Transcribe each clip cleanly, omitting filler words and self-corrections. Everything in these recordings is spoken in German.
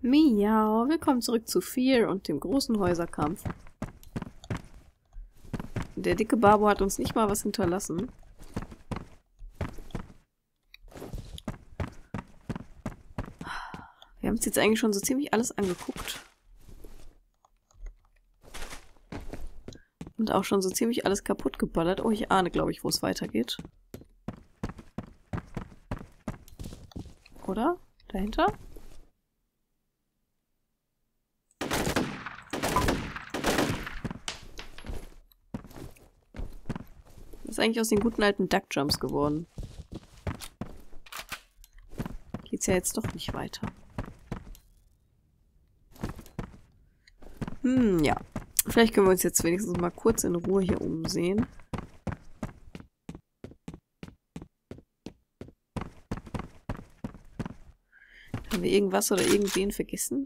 Miau, willkommen zurück zu Fear und dem großen Häuserkampf. Der dicke Babo hat uns nicht mal was hinterlassen. Wir haben uns jetzt eigentlich schon so ziemlich alles angeguckt. Und auch schon so ziemlich alles kaputt geballert. Oh, ich ahne, glaube ich, wo es weitergeht. Oder? Dahinter? Das ist eigentlich aus den guten alten Duckjumps geworden. Geht's ja jetzt doch nicht weiter. Ja. Vielleicht können wir uns jetzt wenigstens mal kurz in Ruhe hier umsehen. Haben wir irgendwas oder irgendwen vergessen?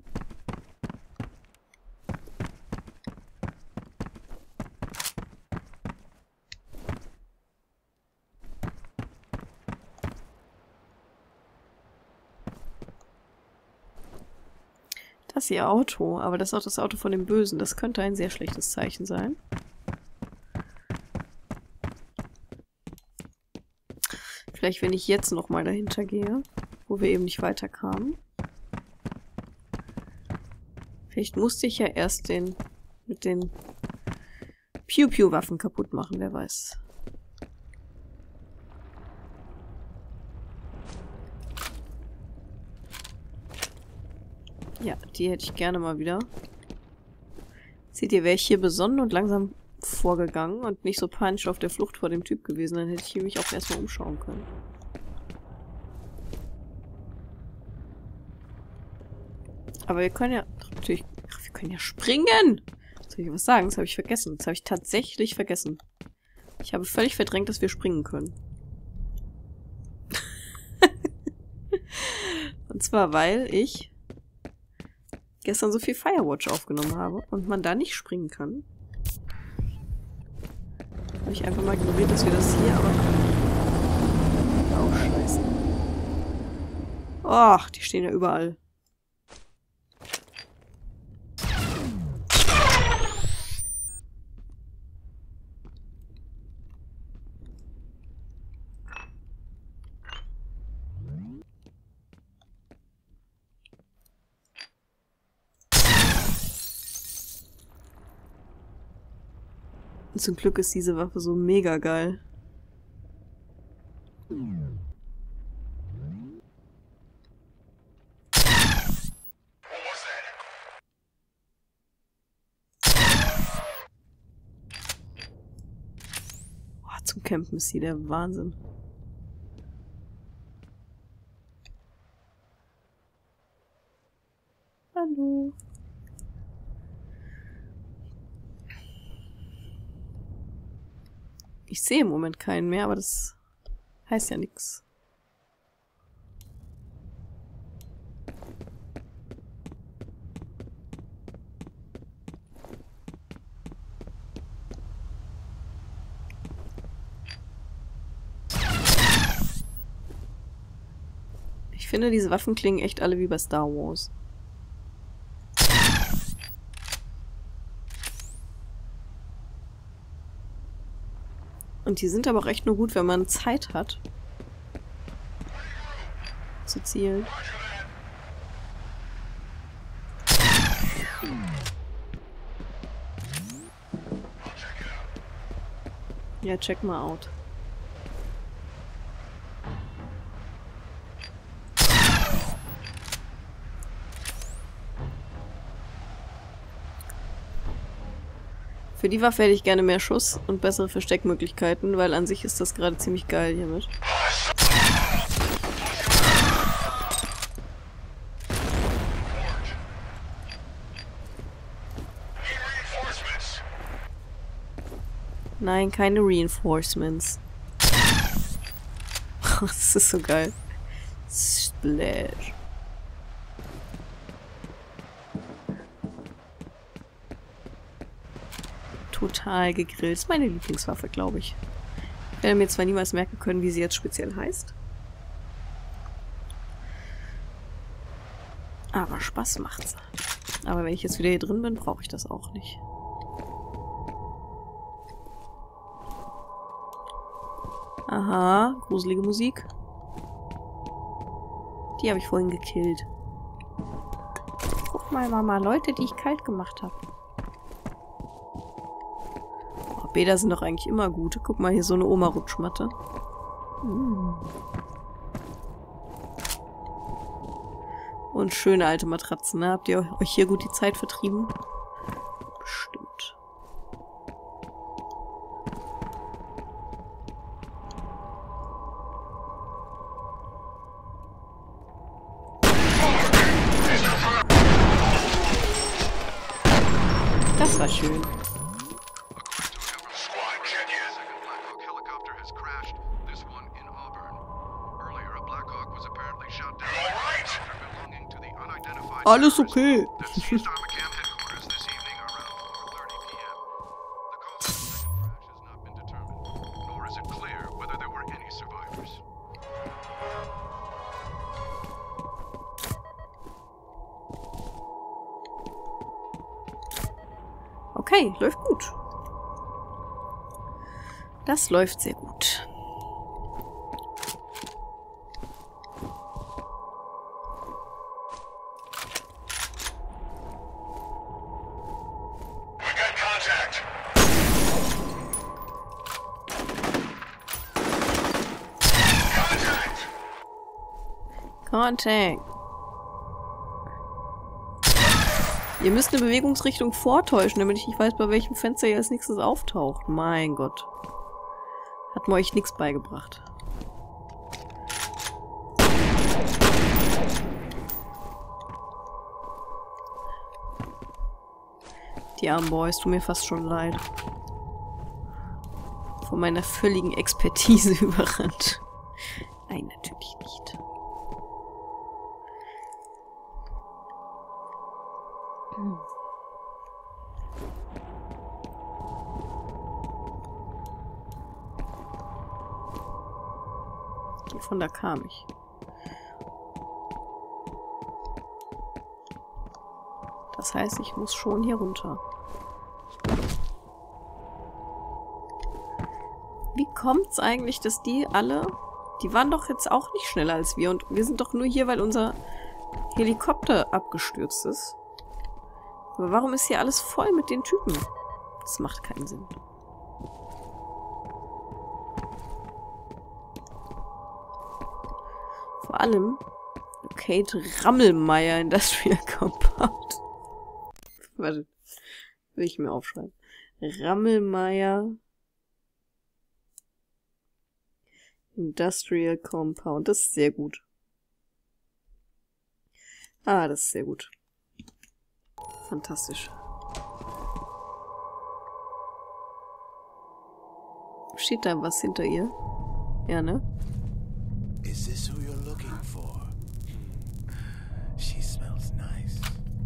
Das ist ihr Auto, aber das ist auch das Auto von dem Bösen. Das könnte ein sehr schlechtes Zeichen sein. Vielleicht, wenn ich jetzt nochmal dahinter gehe, wo wir eben nicht weiterkamen. Vielleicht musste ich ja erst mit den Piu-Piu-Waffen kaputt machen, wer weiß. Ja, die hätte ich gerne mal wieder. Seht ihr, wäre ich hier besonnen und langsam vorgegangen und nicht so panisch auf der Flucht vor dem Typ gewesen, dann hätte ich mich auch erstmal umschauen können. Aber wir können ja natürlich... Ach, wir können ja springen! Soll ich was sagen? Das habe ich vergessen. Das habe ich tatsächlich vergessen. Ich habe völlig verdrängt, dass wir springen können. Und zwar, weil ich gestern so viel Firewatch aufgenommen habe und man da nicht springen kann. Habe ich einfach mal ignoriert, dass wir das hier aber können. Oh, scheiße. Ach, die stehen ja überall. Und zum Glück ist diese Waffe so mega geil. Boah, zum Campen ist sie der Wahnsinn. Hallo. Ich sehe im Moment keinen mehr, aber das heißt ja nichts. Ich finde, diese Waffen klingen echt alle wie bei Star Wars. Und die sind aber auch echt nur gut, wenn man Zeit hat zu zielen. Ja, check mal out. Für die Waffe hätte ich gerne mehr Schuss und bessere Versteckmöglichkeiten, weil an sich ist das gerade ziemlich geil hiermit. Nein, keine Reinforcements. Das ist so geil. Splash. Total gegrillt. Das ist meine Lieblingswaffe, glaube ich. Ich werde mir zwar niemals merken können, wie sie jetzt speziell heißt. Aber Spaß macht's. Aber wenn ich jetzt wieder hier drin bin, brauche ich das auch nicht. Aha, gruselige Musik. Die habe ich vorhin gekillt. Guck mal, Mama, Leute, die ich kalt gemacht habe. Oh, Bäder sind doch eigentlich immer gut. Guck mal, hier so eine Oma-Rutschmatte. Und schöne alte Matratzen, ne? Habt ihr euch hier gut die Zeit vertrieben? Bestimmt. Das war schön. Alles okay. Okay, läuft gut. Das läuft sehr gut. Contact. Ihr müsst eine Bewegungsrichtung vortäuschen, damit ich nicht weiß, bei welchem Fenster ihr als nächstes auftaucht. Mein Gott. Hat mir euch nichts beigebracht. Die armen Boys tun mir fast schon leid. Von meiner völligen Expertise überrannt. Nein, natürlich nicht. Von da kam ich. Das heißt, ich muss schon hier runter. Wie kommt's eigentlich, dass die alle... Die waren doch jetzt auch nicht schneller als wir. Und wir sind doch nur hier, weil unser Helikopter abgestürzt ist. Aber warum ist hier alles voll mit den Typen? Das macht keinen Sinn. Vor allem Kate Rammelmeier Industrial Compound. Warte, will ich mir aufschreiben. Rammelmeier Industrial Compound. Das ist sehr gut. Ah, das ist sehr gut. Fantastisch. Steht da was hinter ihr? Ja, ne? Is this who you're looking for? She smells nice.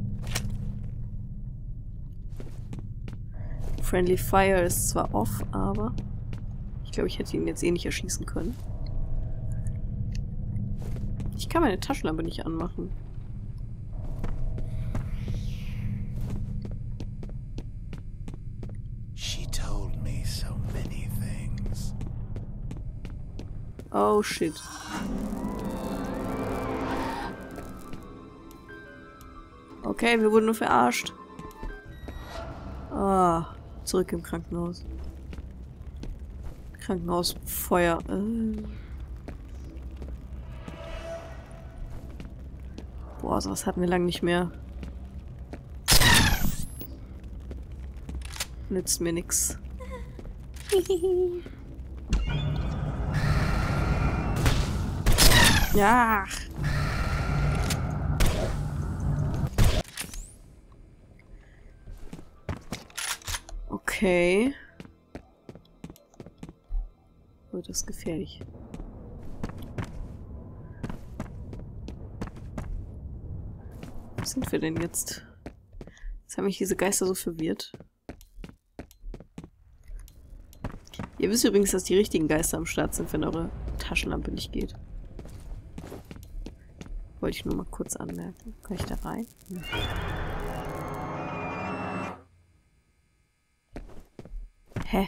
Friendly Fire ist zwar off, aber ich glaube, ich hätte ihn jetzt eh nicht erschießen können. Ich kann meine Taschenlampe nicht anmachen. She told me so many things. Oh shit. Okay, wir wurden nur verarscht. Ah, zurück im Krankenhaus. Krankenhausfeuer. Boah, sowas hatten wir lange nicht mehr. Nützt mir nix. Ja. Okay. Oh, das ist gefährlich. Wo sind wir denn jetzt? Jetzt haben mich diese Geister so verwirrt. Ihr wisst übrigens, dass die richtigen Geister am Start sind, wenn eure Taschenlampe nicht geht. Wollte ich nur mal kurz anmerken. Kann ich da rein? Hm. Hä?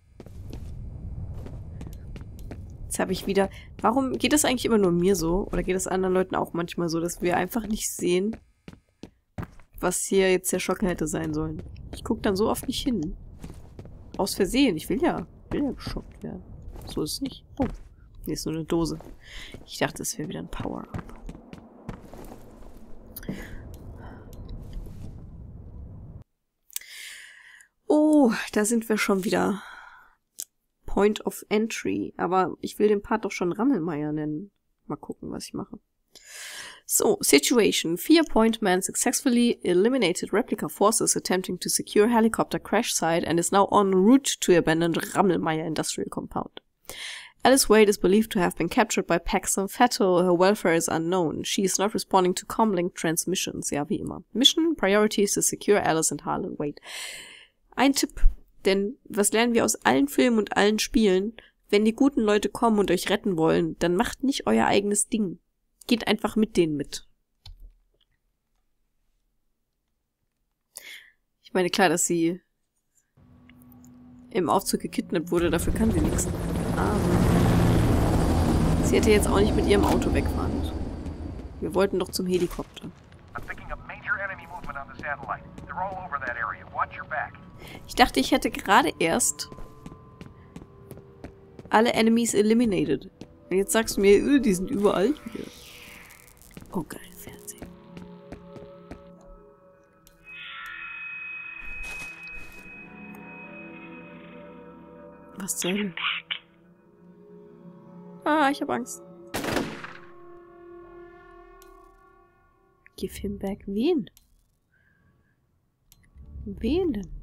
Jetzt habe ich wieder... Warum geht das eigentlich immer nur mir so? Oder geht es anderen Leuten auch manchmal so, dass wir einfach nicht sehen, was hier jetzt der Schocker hätte sein sollen? Ich gucke dann so oft nicht hin. Aus Versehen. Ich will ja geschockt werden. So ist es nicht. Oh. Nee, ist nur eine Dose. Ich dachte, es wäre wieder ein Power-Up. Oh, da sind wir schon wieder. Point of Entry. Aber ich will den Part doch schon Rammelmeier nennen. Mal gucken, was ich mache. So, Situation. 4-Point Man successfully eliminated replica forces attempting to secure helicopter crash site and is now en route to abandoned Rammelmeier Industrial Compound. Alice Wade is believed to have been captured by Paxton Fettel. Her welfare is unknown. She is not responding to comlink transmissions. Ja, wie immer. Mission priority is to secure Alice and Harlan Wade. Ein Tipp, denn was lernen wir aus allen Filmen und allen Spielen? Wenn die guten Leute kommen und euch retten wollen, dann macht nicht euer eigenes Ding. Geht einfach mit denen mit. Ich meine, klar, dass sie im Aufzug gekidnappt wurde, dafür kann sie nichts. Aber sie hätte jetzt auch nicht mit ihrem Auto wegfahren müssen. Wir wollten doch zum Helikopter. Ich dachte, ich hätte gerade erst alle Enemies eliminated. Und jetzt sagst du mir, die sind überall hier. Oh, geil, Fernsehen. Was zur Hölle? Ah, ich hab Angst. Give him back. Wen? Wen denn?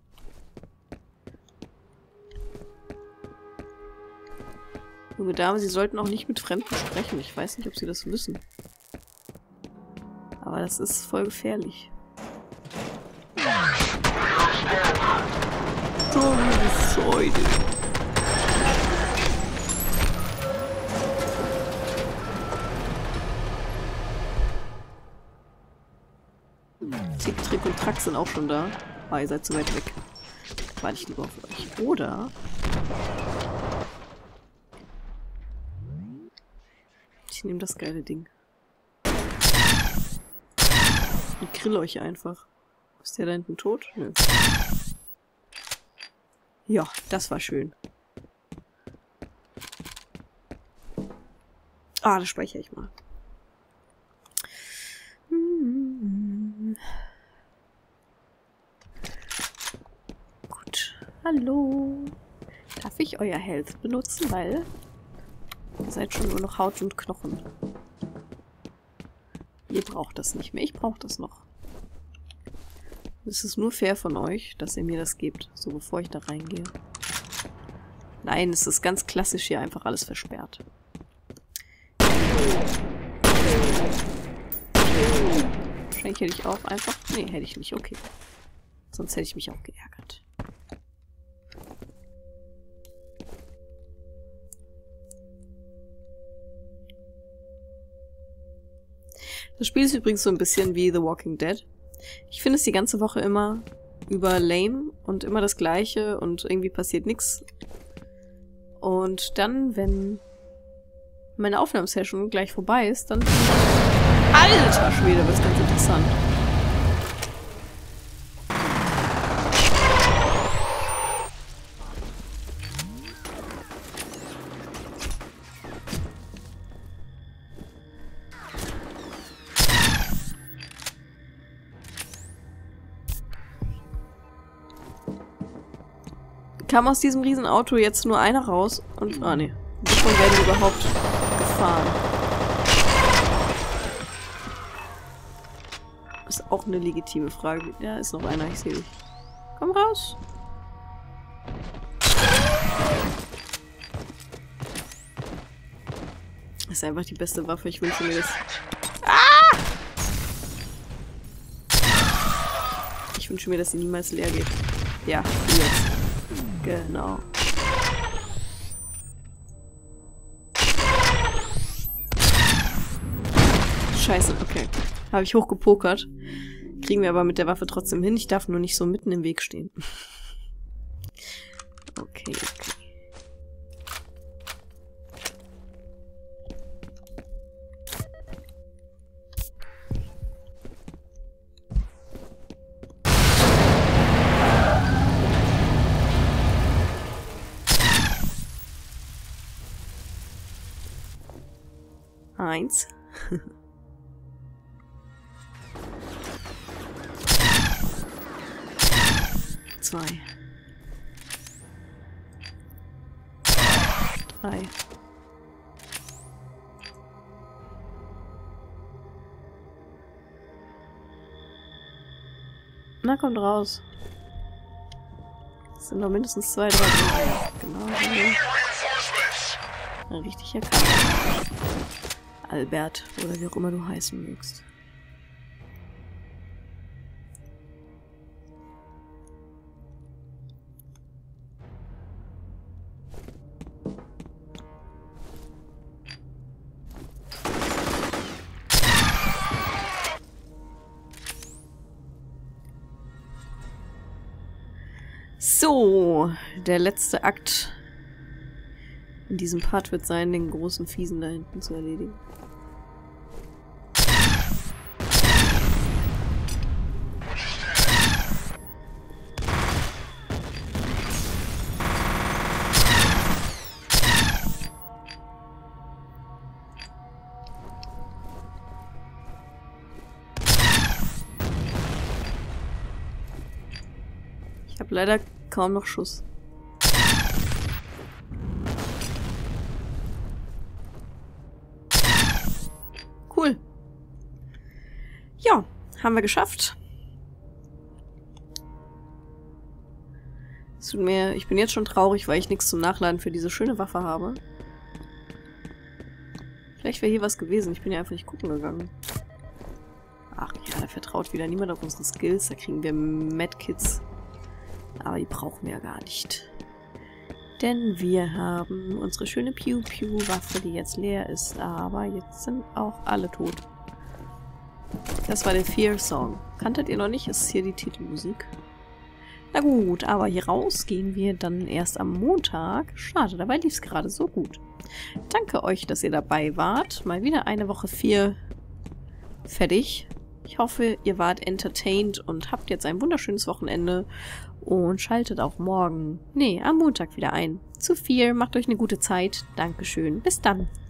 Junge Dame, Sie sollten auch nicht mit Fremden sprechen. Ich weiß nicht, ob Sie das wissen. Aber das ist voll gefährlich. Tick, Trick und Track sind auch schon da. Ah, ihr seid zu weit weg. Warte ich lieber auf euch. Oder... ich nehme das geile Ding. Ich grill euch einfach. Ist der da hinten tot? Nö. Ja, das war schön. Ah, das speichere ich mal. Gut. Hallo. Darf ich euer Health benutzen, weil ihr seid schon nur noch Haut und Knochen. Ihr braucht das nicht mehr. Ich brauche das noch. Es ist nur fair von euch, dass ihr mir das gebt, so bevor ich da reingehe. Nein, es ist ganz klassisch hier einfach alles versperrt. Wahrscheinlich hätte ich auch einfach... Nee, hätte ich nicht. Okay. Sonst hätte ich mich auch geärgert. Das Spiel ist übrigens so ein bisschen wie The Walking Dead. Ich finde es die ganze Woche immer über lame und immer das Gleiche und irgendwie passiert nichts. Und dann, wenn meine Aufnahmesession gleich vorbei ist, dann... Alter Schwede, wird es ganz interessant. Kam aus diesem riesen Auto jetzt nur einer raus und... Ah, ne. Wovon werden die überhaupt gefahren? Ist auch eine legitime Frage. Ja, ist noch einer, ich sehe dich. Komm raus! Das ist einfach die beste Waffe, ich wünsche mir das... Ah! Ich wünsche mir, dass sie niemals leer geht. Ja, jetzt. Genau. scheiße, okay. Habe ich hochgepokert. Kriegen wir aber mit der Waffe trotzdem hin. Ich darf nur nicht so mitten im Weg stehen. Okay, okay. Eins. Zwei. Drei. Na, kommt raus. Es sind noch mindestens 2, 3, 3. Genau. Ja, richtig erkannt. Albert, oder wie auch immer du heißen mögst. So, der letzte Akt in diesem Part wird sein, den großen Fiesen da hinten zu erledigen. Ich habe leider kaum noch Schuss. Cool. Ja, haben wir geschafft. Es tut mir, ich bin jetzt schon traurig, weil ich nichts zum Nachladen für diese schöne Waffe habe. Vielleicht wäre hier was gewesen. Ich bin ja einfach nicht gucken gegangen. Ach ja, da vertraut wieder niemand auf unsere Skills. Da kriegen wir Medkits. Aber die brauchen wir ja gar nicht. Denn wir haben unsere schöne Piu-Piu-Waffe, die jetzt leer ist. Aber jetzt sind auch alle tot. Das war der Fear-Song. Kanntet ihr noch nicht? Ist hier die Titelmusik. Na gut, aber hier raus gehen wir dann erst am Montag. Schade, dabei lief es gerade so gut. Danke euch, dass ihr dabei wart. Mal wieder eine Woche 4 fertig. Ich hoffe, ihr wart entertained und habt jetzt ein wunderschönes Wochenende. Und schaltet auch morgen, am Montag wieder ein. Zu 4, macht euch eine gute Zeit. Dankeschön. Bis dann.